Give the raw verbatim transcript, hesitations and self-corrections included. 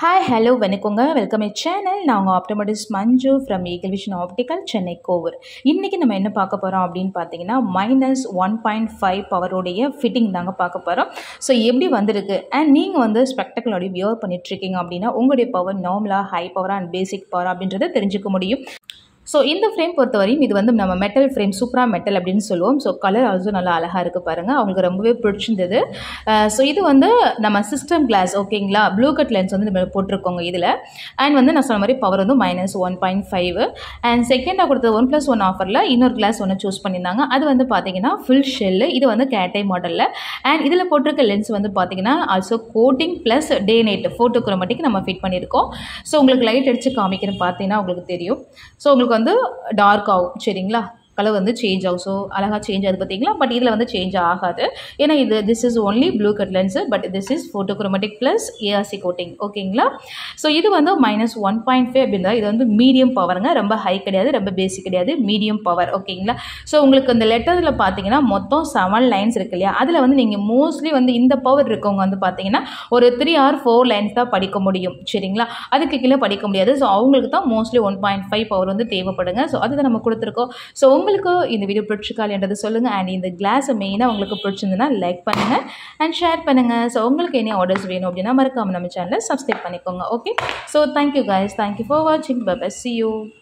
Hi, hello, வணக்கங்க. Welcome my channel. நான் உங்கள் optometrist Manju from Eagle Vision optical Chennai Kovur. இன்றைக்கி நம்ம என்ன பார்க்க போகிறோம் அப்படின்னு பார்த்தீங்கன்னா மைனஸ் ஒன் பாயிண்ட் ஃபைவ் பவருடைய ஃபிட்டிங் தாங்க பார்க்க போகிறோம். ஸோ எப்படி வந்திருக்கு அண்ட் நீங்கள் வந்து ஸ்பெக்டக்கலோடைய வியர் பண்ணிட்டுருக்கீங்க அப்படின்னா உங்களுடைய பவர் நார்மலாக ஹை பவராக அண்ட் பேசிக் பவர் அப்படின்றத தெரிஞ்சுக்க முடியும். ஸோ இந்த ஃப்ரேம் பொறுத்தவரையும் இது வந்து நம்ம மெட்டல் ஃப்ரேம் சூப்பரா மெட்டல் அப்படின்னு சொல்லுவோம். ஸோ கலர் ஆல்சோ நல்லா அழகாக இருக்குது பாருங்கள், அவங்களுக்கு ரொம்பவே பிடிச்சிருந்தது. ஸோ இது வந்து நம்ம சிஸ்டம் கிளாஸ் ஓகேங்களா, ப்ளூ கட் லென்ஸ் வந்து நம்ம போட்டிருக்கோங்க இதில். அண்ட் வந்து நான் சொன்ன மாதிரி பவர் வந்து minus one point five and செகண்டாக கொடுத்தது ஒன் ப்ளஸ் ஒன் ஆஃபரில் இன்னொரு கிளாஸ் ஒன்று சூஸ் பண்ணியிருந்தாங்க. அது வந்து பார்த்தீங்கன்னா ஃபுல் ஷெல்லு, இது வந்து கேட்டை மாடலில். அண்ட் இதில் போட்டிருக்க லென்ஸ் வந்து பார்த்தீங்கன்னா also coating plus day night photochromatic நம்ம ஃபிட் பண்ணியிருக்கோம். ஸோ உங்களுக்கு லைட் அடித்து காமிக்கிறேன் பார்த்தீங்கன்னா உங்களுக்கு தெரியும். ஸோ உங்களுக்கு வந்து டார்க் ஆகும் சரிங்களா, கலர் வந்து சேஞ்ச் ஆகும். ஸோ அழகாக சேஞ்ச் ஆகுது பார்த்தீங்களா, பட் இதில் வந்து சேஞ்ச் ஆகாது. ஏன்னா இது this is only blue cut lens, but this is photochromatic plus ARC coating ஓகேங்களா. ஸோ இது வந்து மைனஸ் ஒன் பாயிண்ட் ஃபைவ் அப்படின்றா இது வந்து மீடியம் பவருங்க, ரொம்ப ஹை கிடையாது ரொம்ப பேசிக் கிடையாது, மீடியம் பவர் ஓகேங்களா. ஸோ உங்களுக்கு இந்த லெட்டரில் பார்த்தீங்கன்னா மொத்தம் செவன் லைன்ஸ் இருக்கு இல்லையா, அதில் வந்து நீங்கள் மோஸ்ட்லி வந்து இந்த பவர் இருக்கவங்க வந்து பார்த்தீங்கன்னா ஒரு த்ரீ ஆர் ஃபோர் லைன்ஸ் தான் படிக்க முடியும் சரிங்களா, அதுக்கு கீழே படிக்க முடியாது. ஸோ அவங்களுக்கு தான் mostly one point five power வந்து தேவைப்படுங்க. ஸோ அதுதான் நம்ம கொடுத்துருக்கோம். ஸோ உங்களுக்கு இந்த வீடியோ பிடிச்சிருக்காதுன்றது சொல்லுங்கள். அண்ட் இந்த கிளாஸை மெயினாக உங்களுக்கு பிடிச்சிருந்ததுன்னா லைக் பண்ணுங்கள் அண்ட் ஷேர் பண்ணுங்கள். ஸோ உங்களுக்கு என்ன ஆர்டர்ஸ் வேணும் அப்படின்னா மறக்காமல் நம்ம சேனலை சப்ஸ்கிரைப் பண்ணிக்கோங்க. Okay, so thank you guys, thank you for வாட்சிங். Bye bye, see you.